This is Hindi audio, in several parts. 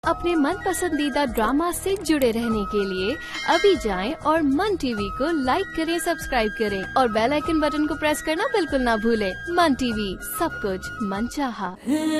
अपने मन पसंदीदा ड्रामा से जुड़े रहने के लिए अभी जाएं और मन टीवी को लाइक करें, सब्सक्राइब करें और बेल आइकन बटन को प्रेस करना बिल्कुल ना भूलें। मन टीवी, सब कुछ मनचाहा।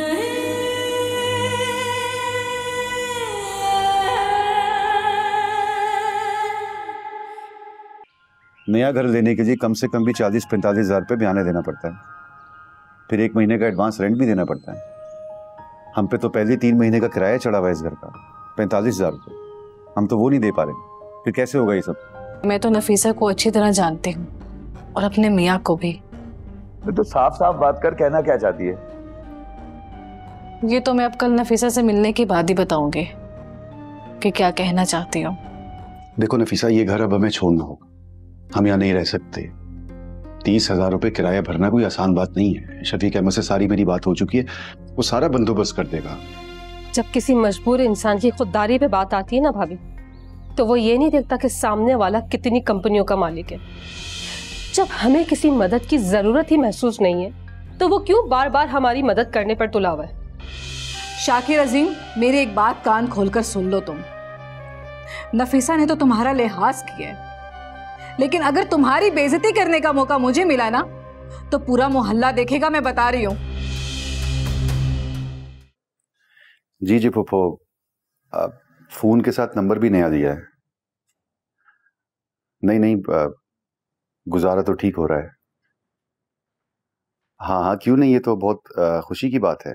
नया घर लेने के लिए कम से कम भी 40-45 हज़ार रुपये बयाने देना पड़ता है। फिर 1 महीने का एडवांस रेंट भी देना पड़ता है। हम पे तो पहले 3 महीने का किराया चढ़ा हुआ है इस घर का, 45 हज़ार रुपये। हम तो वो नहीं दे पा रहे, फिर कैसे होगा ये सब? मैं तो नफीसा को अच्छी तरह जानती हूँ और अपने मियाँ को भी। तो साफ साफ बात कर, कहना क्या चाहती है? ये तो मैं अब कल नफीसा से मिलने के बाद ही बताऊंगी कि क्या कहना चाहती हूँ। देखो नफीसा, ये घर अब हमें छोड़ना होगा, हम यहाँ नहीं रह सकते। 30,000 रुपये किराया भरना कोई आसान बात नहीं है। शफीक अहमद से सारी मेरी बात हो चुकी है, वो सारा बंदोबस्त कर देगा। जब किसी मजबूर इंसान की खुददारी पे बात आती है ना भाभी, तो वो ये नहीं देखता कि सामने वाला कितनी कंपनियों का मालिक है। जब हमें किसी मदद की जरूरत ही महसूस नहीं है, तो वो क्यों बार बार हमारी मदद करने पर तुला हुआ है? शाकिर अजीम, मेरी एक बात कान खोलकर सुन लो तुम। नफीसा ने तो तुम्हारा लिहाज किया है, लेकिन अगर तुम्हारी बेइज्जती करने का मौका मुझे मिला ना, तो पूरा मोहल्ला देखेगा, मैं बता रही हूँ। जी जी फूफो, फोन के साथ नंबर भी नया दिया है। नहीं, गुजारा तो ठीक हो रहा है। हाँ हाँ, क्यों नहीं, ये तो बहुत खुशी की बात है।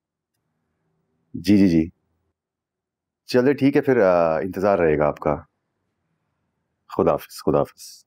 जी जी जी, चलिए ठीक है, फिर इंतज़ार रहेगा आपका। खुदा हाफिज, खुदा हाफिज।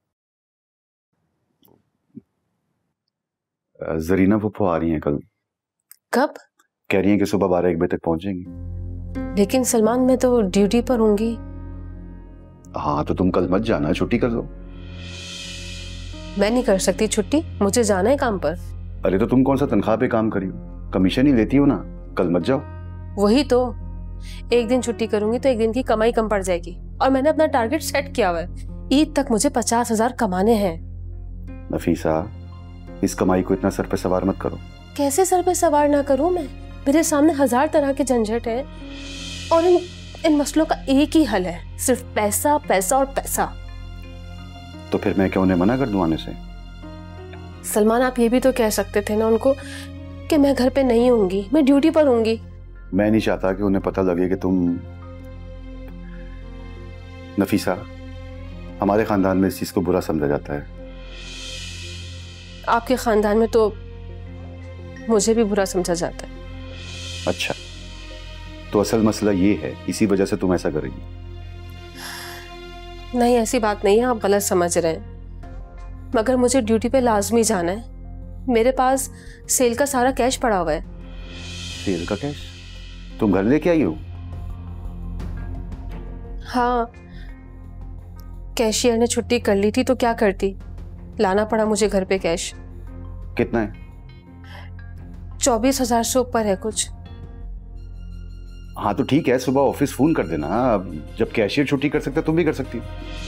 जरीना फूफो आ रही हैं कल। कब? कह रही हैं कि सुबह 12-1 बजे तक पहुंचेंगी। लेकिन सलमान, मैं तो ड्यूटी पर होंगी। हाँ तो तुम कल मत जाना, छुट्टी कर लो। मैं नहीं कर सकती छुट्टी, मुझे जाना है काम पर। अरे तो तुम कौन सा तनख्वाह पे काम करी हो, कमीशन ही लेती हो ना, कल मत जाओ। वही तो, एक दिन छुट्टी करूंगी तो एक दिन की कमाई कम पड़ जाएगी, और मैंने अपना टारगेट सेट किया हुआ है। ईद तक मुझे 50,000 कमाने हैं। नफीसा, इस कमाई को इतना सर पे सवार मत करो। कैसे सर पे सवार ना करूं मैं? मेरे सामने 1000 तरह के झंझट हैं, और इन मसलों का एक ही हल है, सिर्फ पैसा पैसा और पैसा। तो फिर मैं क्या उन्हें मना कर दूं आने से? सलमान, आप ये भी तो कह सकते थे ना उनको कि मैं घर पे नहीं होंगी, मैं ड्यूटी पर होंगी। मैं नहीं चाहता कि उन्हें पता लगे कि तुम। नफीसा, हमारे खानदान में इस चीज को बुरा समझा जाता है। आपके खानदान में तो मुझे भी बुरा समझा जाता है। अच्छा, तो असल मसला ये है, इसी वजह से तुम ऐसा करेगी? नहीं, ऐसी बात नहीं है, आप गलत समझ रहे हैं। मगर मुझे ड्यूटी पे लाजमी जाना है। मेरे पास सेल का सारा कैश पड़ा हुआ है। सेल का कैश तुम घर लेके आई हो? हाँ, कैशियर ने छुट्टी कर ली थी तो क्या करती, लाना पड़ा मुझे घर पे कैश। कितना है? 24,000 से ऊपर है कुछ। हाँ तो ठीक है, सुबह ऑफिस फोन कर देना। जब कैशियर छुट्टी कर सकता तुम भी कर सकती हो।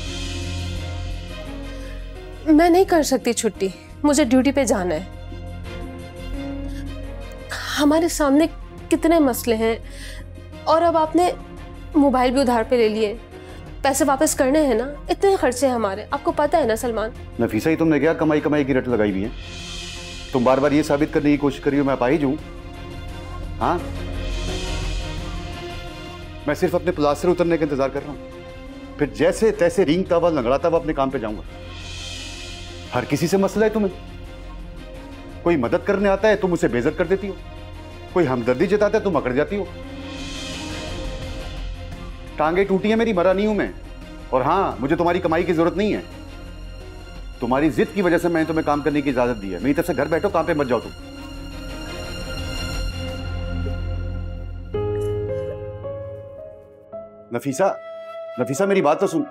मैं नहीं कर सकती छुट्टी, मुझे ड्यूटी पे जाना है। हमारे सामने कितने मसले हैं, और अब आपने मोबाइल भी उधार पे ले लिए, पैसे वापस करने हैं ना, इतने खर्चे हैं हमारे, आपको पता है ना सलमान। नफीसा, ही तुमने क्या कमाई कमाई की रट लगाई हुई है? तुम बार बार ये साबित करने की कोशिश कर रही हो मैं अपाहिज हूं। हाँ, मैं सिर्फ अपने प्लास से उतरने का इंतजार कर रहा हूं, फिर जैसे तैसे रींगता हुआ लंगड़ाता हुआ अपने काम पे जाऊंगा। हर किसी से मसला है तुम्हें। कोई मदद करने आता है तुम उसे बेइज्जत कर देती हो, कोई हमदर्दी जताता है तुम अकड़ जाती हो। टांगे टूटी है मेरी, मरा नहीं हूं मैं। और हाँ, मुझे तुम्हारी कमाई की जरूरत नहीं है। तुम्हारी जिद की वजह से मैंने तुम्हें काम करने की इजाजत दी है। मेरी तरफ से घर बैठो, काम पे मत जाओ तुम। नफीसा, नफीसा मेरी बात तो सुन।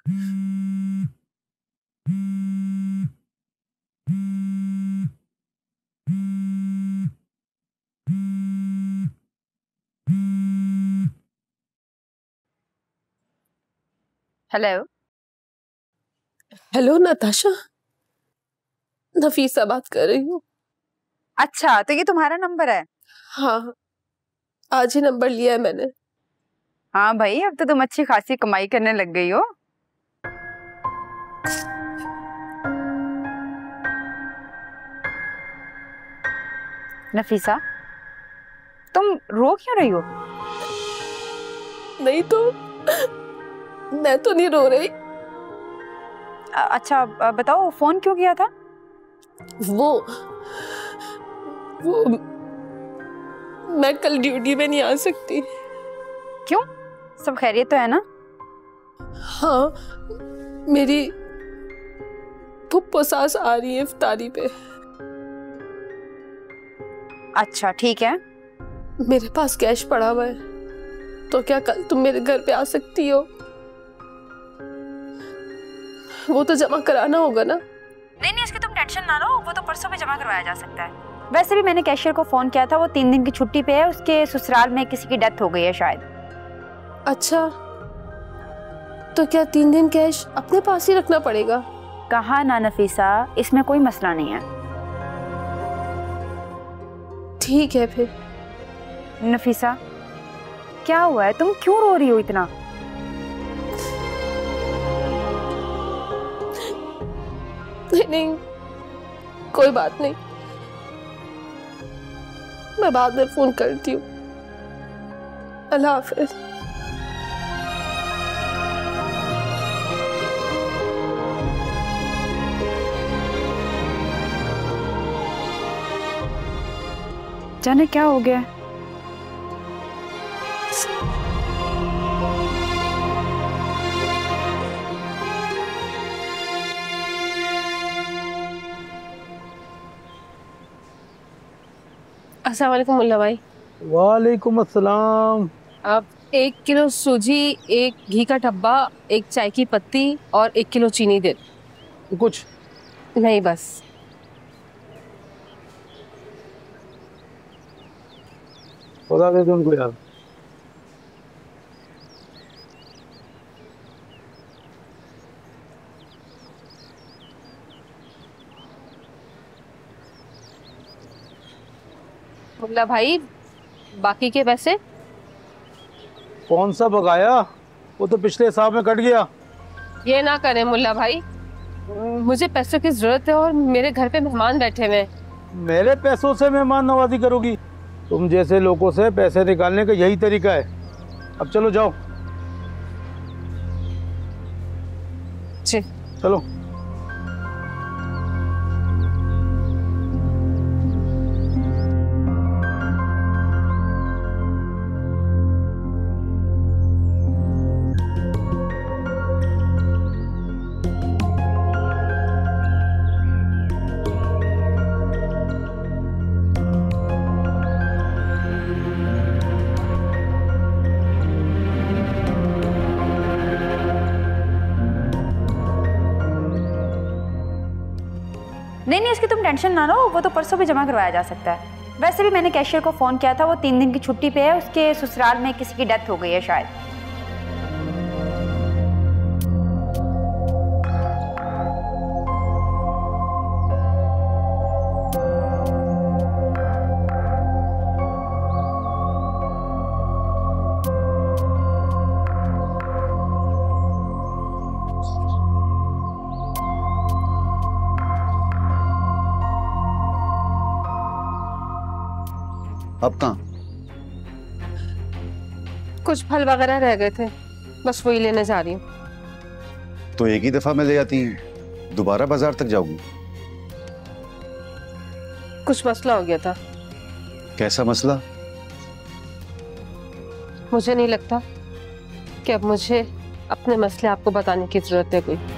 हेलो। हेलो नताशा, नफीसा बात कर रही हूँ। अच्छा, तो ये तुम्हारा नंबर है? हाँ, आज ही नंबर लिया है मैंने। हाँ भाई, अब तो तुम अच्छी खासी कमाई करने लग गई हो। नफीसा, तुम रो क्यों रही हो? नहीं तो मैं तो नहीं रो रही। अच्छा बताओ, फोन क्यों किया था? वो मैं कल ड्यूटी में नहीं आ सकती। क्यों? सब खैरियत तो है ना? हाँ, मेरी फुप्पो सास आ रही है इफ्तारी पे। अच्छा ठीक है। मेरे पास कैश पड़ा हुआ है, तो क्या कल तुम मेरे घर पे आ सकती हो? वो तो जमा कराना होगा ना? नहीं, इसकी तुम टेंशन ना लो, वो तो परसों में जमा करवाया जा सकता है। वैसे भी मैंने कैशियर को फोन किया था, वो 3 दिन की छुट्टी पे है, उसके ससुराल में किसी की डेथ हो गई है शायद। अच्छा, तो क्या 3 दिन कैश अपने पास ही रखना पड़ेगा? कहा ना नफीसा, इसमें कोई मसला नहीं है। ठीक है फिर। नफीसा, क्या हुआ है? तुम क्यों रो रही हो इतना? नहीं, कोई बात नहीं, मैं बाद में फोन करती हूँ। अल्लाह हाफिज। जाने क्या हो गया। अस्सलाम वालेकुम मुल्ला भाई। वालेकुम अस्सलाम। आप 1 किलो सूजी, 1 घी का डब्बा, 1 चाय की पत्ती और 1 किलो चीनी दे। कुछ नहीं, बस। बता दे उनको यार। मुल्ला भाई, बाकी के पैसे? कौन सा बकाया? वो तो पिछले हिसाब में कट गया। ये ना करें मुल्ला भाई, मुझे पैसों की जरूरत है और मेरे घर पे मेहमान बैठे हुए हैं। मेरे पैसों से मेहमान नवाजी करोगी? तुम जैसे लोगों से पैसे निकालने का यही तरीका है। अब चलो जाओ। जी चलो। नहीं, इसकी तुम टेंशन ना लो, वो तो परसों भी जमा करवाया जा सकता है। वैसे भी मैंने कैशियर को फोन किया था, वो 3 दिन की छुट्टी पे है, उसके ससुराल में किसी की डेथ हो गई है शायद। अब कहाँ? कुछ फल वगैरह रह गए थे, बस वही लेने जा रही हूँ। तो एक ही दफा में ले आती, दोबारा बाजार तक जाऊंगी? कुछ मसला हो गया था। कैसा मसला? मुझे नहीं लगता कि अब मुझे अपने मसले आपको बताने की जरूरत है कोई।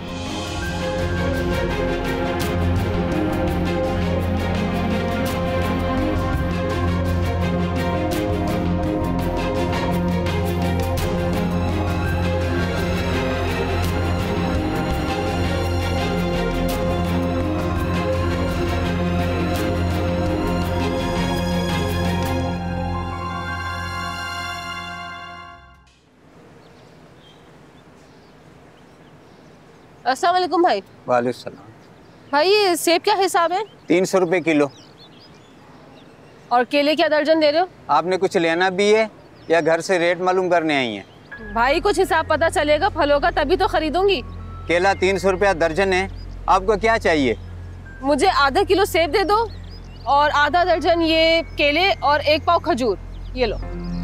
अस्सलाम वालेकुम भाई। वालेकुम सलाम। भाई ये सेब क्या हिसाब है? 300 रुपए किलो। और केले क्या दर्जन दे रहे हो? आपने कुछ लेना भी है या घर से रेट मालूम करने आई हैं? भाई कुछ हिसाब पता चलेगा फलों का, तभी तो खरीदूंगी। केला 300 रुपया दर्जन है, आपको क्या चाहिए? मुझे आधा किलो सेब दे दो और आधा दर्जन ये केले और 1 पाव खजूर, ये लो।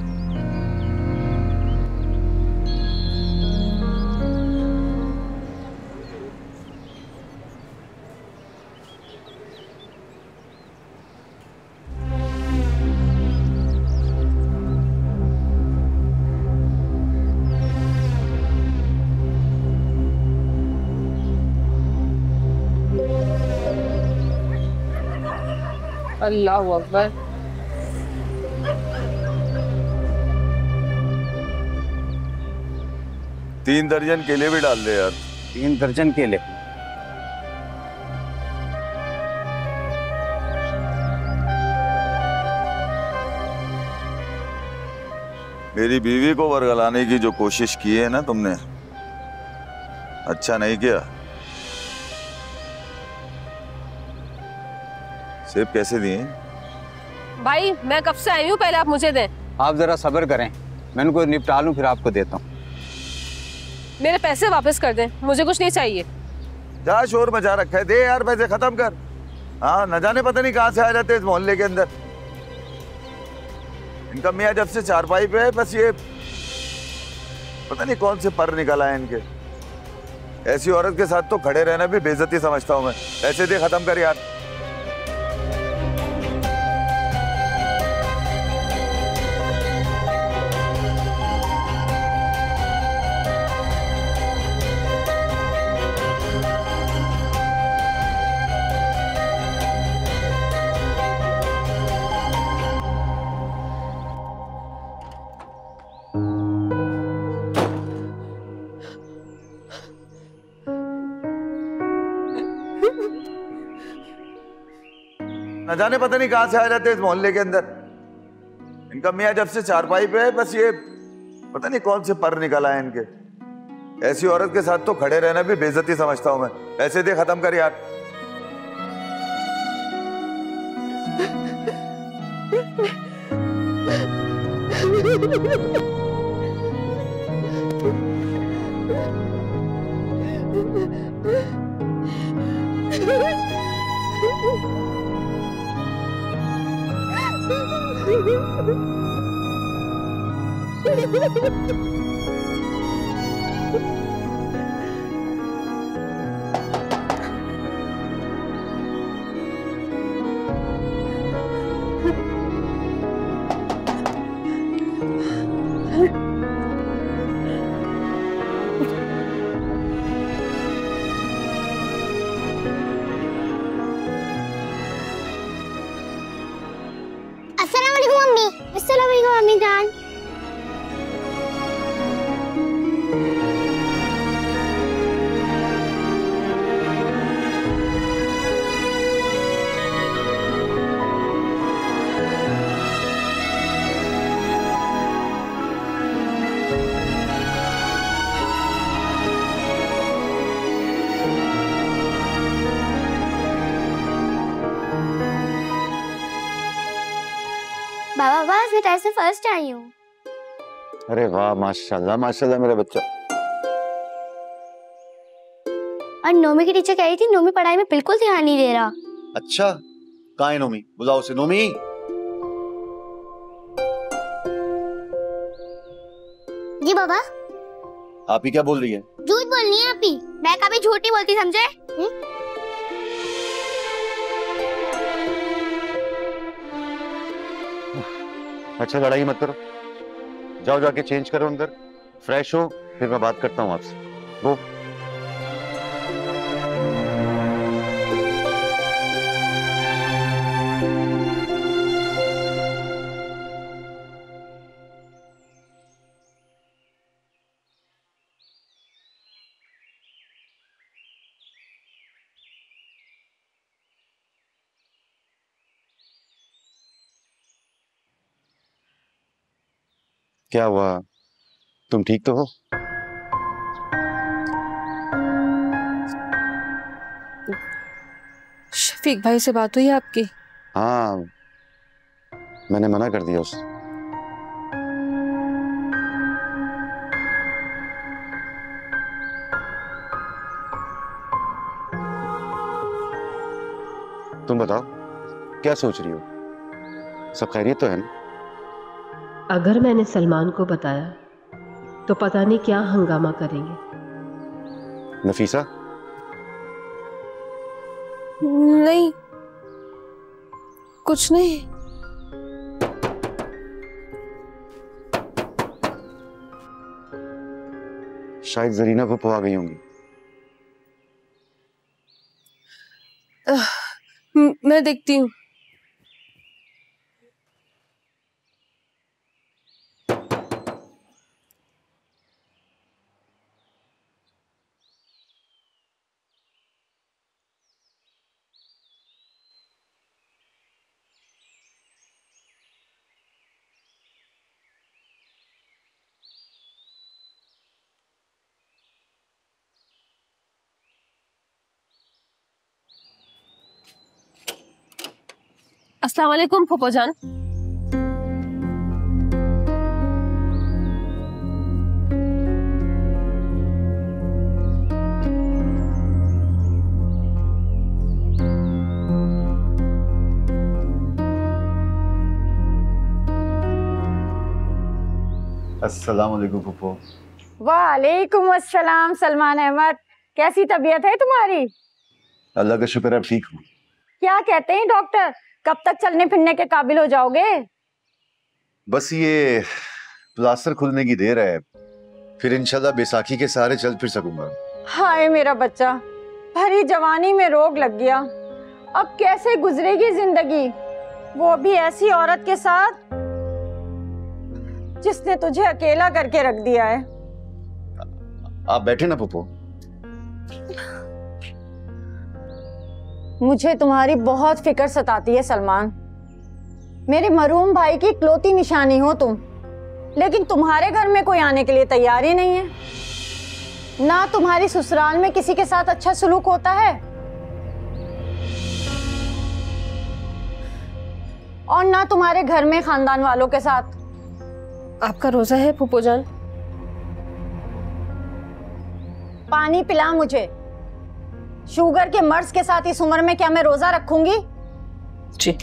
अल्लाह अकबर। तीन दर्जन केले भी डाल दे यार। 3 दर्जन केले। मेरी बीवी को वर्गलाने की जो कोशिश की है ना तुमने, अच्छा नहीं किया। सेब कैसे दिए? भाई मैं कब से आई हूँ, पहले आप मुझे दें। आप जरा सब्र करें, मैं उनको निपटा लूं फिर आपको देता हूँ। मेरे पैसे वापस कर दें, मुझे कुछ नहीं चाहिए। क्या शोर मचा रखा है, दे यार पैसे खत्म कर। हाँ न जाने पता नहीं कहाँ से आ जाते इस मोहल्ले के अंदर। इनका मियाँ जब से चारपाई पे है, बस ये पता नहीं कौन से पर निकल आए इनके। ऐसी औरत के साथ तो खड़े रहना भी बेइज्जती समझता हूँ मैं। ऐसे दे खत्म कर यार। न जाने पता नहीं कहां से आ जाते इस मोहल्ले के अंदर। इनका मियाँ जब से चारपाई पे है, बस ये पता नहीं कौन से पर निकल आए इनके। ऐसी औरत के साथ तो खड़े रहना भी बेइज्जती समझता हूं मैं। ऐसे दे खत्म कर यार। अस्सलाम वालेकुम मम्मी। अस्सलाम वालेकुम मम्मी जान। बाबा बस मैं टेस्ट में फर्स्ट आई हूँ। अरे वाह, माशाल्लाह माशाल्लाह मेरा बच्चा। और नोमी की टीचर कह रही थी नोमी पढ़ाई में बिल्कुल ध्यान नहीं दे रहा। अच्छा, कहाँ है नोमी? बुलाओ उसे। नोमी, जी बाबा। आप ही क्या बोल रही है? झूठ बोलनी है आप ही, मैं कभी झूठ नहीं बोलती, समझे? अच्छा लड़ाई मत करो, जाओ जाके चेंज करो अंदर, फ्रेश हो, फिर मैं बात करता हूँ आपसे। वो क्या हुआ? तुम ठीक तो हो? शफीक भाई से बात हुई आपकी? हाँ, मैंने मना कर दिया उसे। तुम बताओ, क्या सोच रही हो? सब खैरियत तो है ना? अगर मैंने सलमान को बताया तो पता नहीं क्या हंगामा करेंगे। नफीसा? नहीं, कुछ नहीं। शायद जरीना पप्पू आ गई होंगी। मैं देखती हूँ। अस्सलाम वालेकुम फूफो जान। अस्सलाम वालेकुम फूफो। वालेकुम अस्सलाम सलमान अहमद, कैसी तबीयत है तुम्हारी? अल्लाह का शुक्र है, ठीक हूँ। क्या कहते हैं डॉक्टर, कब तक चलने फिरने के काबिल हो जाओगे? बस ये प्लास्टर खुलने की देर है, फिर इंशाल्लाह बैसाखी के सहारे चल फिर सकूंगा। हाय मेरा बच्चा, भरी जवानी में रोग लग गया, अब कैसे गुजरेगी जिंदगी, वो भी ऐसी औरत के साथ जिसने तुझे अकेला करके रख दिया है। आप बैठे ना पप्पू। मुझे तुम्हारी बहुत फिक्र सताती है सलमान। मेरे मरूम भाई की इकलौती निशानी हो तुम, लेकिन तुम्हारे घर में कोई आने के लिए तैयार ही नहीं है। ना तुम्हारी ससुराल में किसी के साथ अच्छा सलूक होता है और ना तुम्हारे घर में खानदान वालों के साथ। आपका रोजा है फूफो जान? पानी पिला मुझे। शुगर के मर्ज के साथ इस उम्र में क्या मैं रोजा रखूंगी? जी।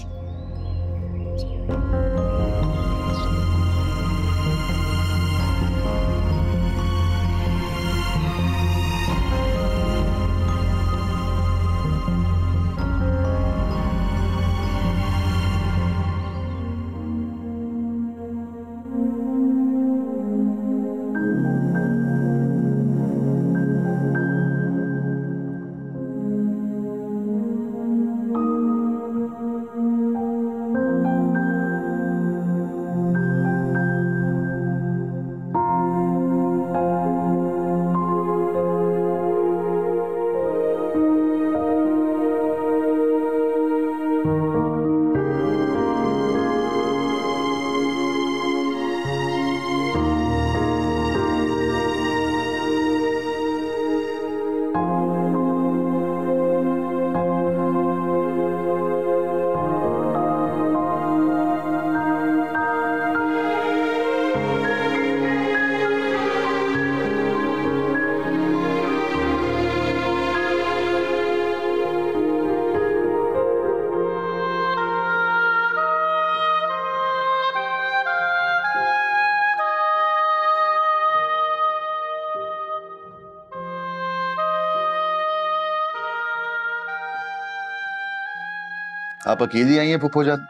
आप अकेली आई हैं फूफो जान?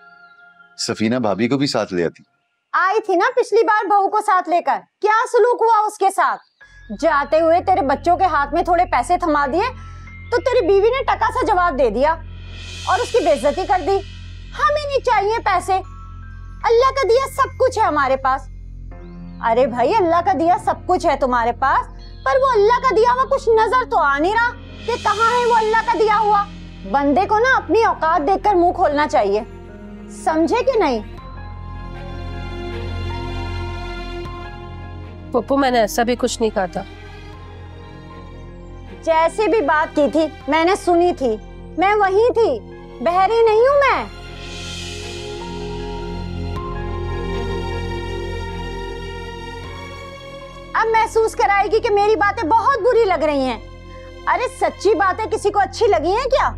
सफीना भाभी को भी साथ ले आती। आई थी ना पिछली बार बहू को साथ लेकर, क्या सलूक हुआ उसके साथ? जाते हुए तेरे बच्चों के हाथ में थोड़े पैसे थमा दिए तो तेरी बीवी ने टका सा जवाब दे दिया और उसकी बेइज्जती कर दी। हमें नहीं चाहिए पैसे, अल्लाह का दिया सब कुछ है हमारे पास। अरे भाई, अल्लाह का दिया सब कुछ है तुम्हारे पास, पर वो अल्लाह का दिया हुआ कुछ नजर तो आ नहीं रहा कि कहाँ है वो अल्लाह का दिया हुआ। बंदे को ना अपनी औकात देखकर मुंह खोलना चाहिए, समझे कि नहीं? पप्पू, मैंने ऐसा भी कुछ नहीं कहा था। जैसे भी बात की थी मैंने सुनी थी, मैं वही थी, बहरी नहीं हूं मैं। अब महसूस कराएगी कि मेरी बातें बहुत बुरी लग रही हैं। अरे सच्ची बातें किसी को अच्छी लगी हैं क्या?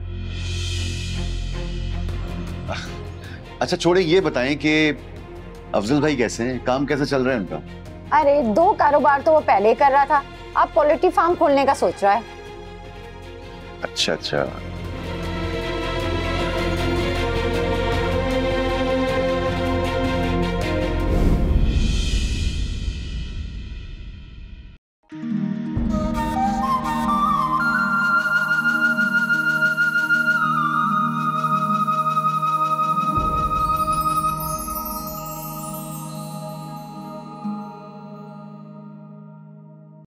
अच्छा छोड़े, ये बताएं कि अफजल भाई कैसे हैं, काम कैसे चल रहा है उनका? अरे 2 कारोबार तो वो पहले ही कर रहा था, अब पोल्ट्री फार्म खोलने का सोच रहा है। अच्छा अच्छा।